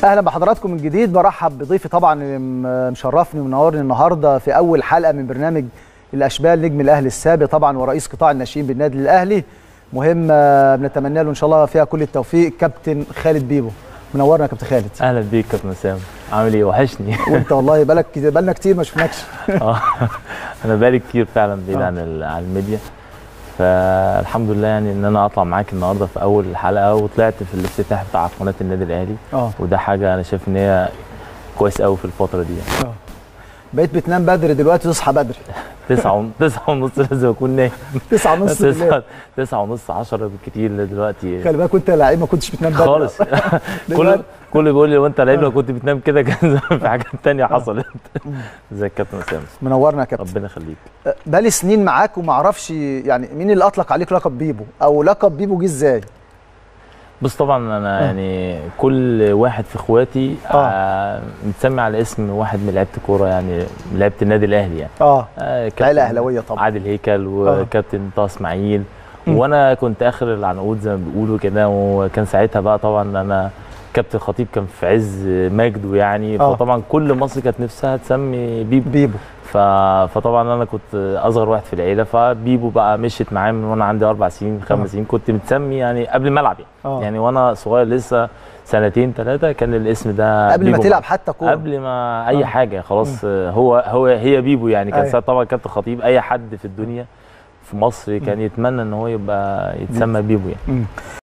اهلا بحضراتكم من جديد. برحب بضيفي طبعا اللي مشرفني ومنورني النهارده في اول حلقه من برنامج الاشبال، نجم الاهلي السابق طبعا ورئيس قطاع الناشئين بالنادي الاهلي. مهمه بنتمنى له ان شاء الله فيها كل التوفيق. كابتن خالد بيبو، منورنا يا كابتن خالد. اهلا بيك كابتن اسامه، عامل ايه؟ وحشني. وانت والله بقالنا كتير ما شفناكش. انا بقالي كتير فعلا بعيد عن الميديا، فالحمد لله يعني ان انا اطلع معاك النهارده في اول حلقه، وطلعت في الافتتاح بتاع قناه النادي الاهلي. وده حاجه انا شايف ان هي كويس قوي في الفتره دي يعني. بقيت بتنام بدري دلوقتي تصحى بدري. 9:30 لازم اكون نايم. 9:30 بالليل. 9:30 10 بالكتير دلوقتي. خلي بالك وانت لعيب ما كنتش بتنام بدري خالص. كل بيقول لي وانت لعيب لو كنت بتنام كده كان في حاجات ثانيه حصلت. ازيك يا كابتن اسامه؟ منورنا يا كابتن. ربنا يخليك. بقالي سنين معاك وما اعرفش يعني مين اللي اطلق عليك لقب بيبو، او لقب بيبو جه ازاي؟ بص طبعا انا يعني كل واحد في اخواتي متسمي على اسم واحد من لعيبه الكوره، يعني لعيبه النادي الاهلي يعني. عيله اهلاويه طبعا. عادل هيكل وكابتن طه اسماعيل، وانا كنت اخر العنقود زي ما بيقولوا كده. وكان ساعتها بقى طبعا انا كابتن خطيب كان في عز مجده يعني. فطبعا كل مصر كانت نفسها تسمي بيبو. فطبعا انا كنت اصغر واحد في العيله، فبيبو بقى مشيت معايا من وانا عندي 4 سنين 5 سنين. كنت متسمي يعني قبل ما العب يعني وانا صغير لسه 2 3 كان الاسم ده قبل ما تلعب حتى كوره، قبل ما اي حاجه خلاص. هي بيبو يعني. كان ساعتها طبعا كابتن خطيب اي حد في الدنيا في مصر كان يتمنى ان هو يبقى يتسمى بيبو يعني.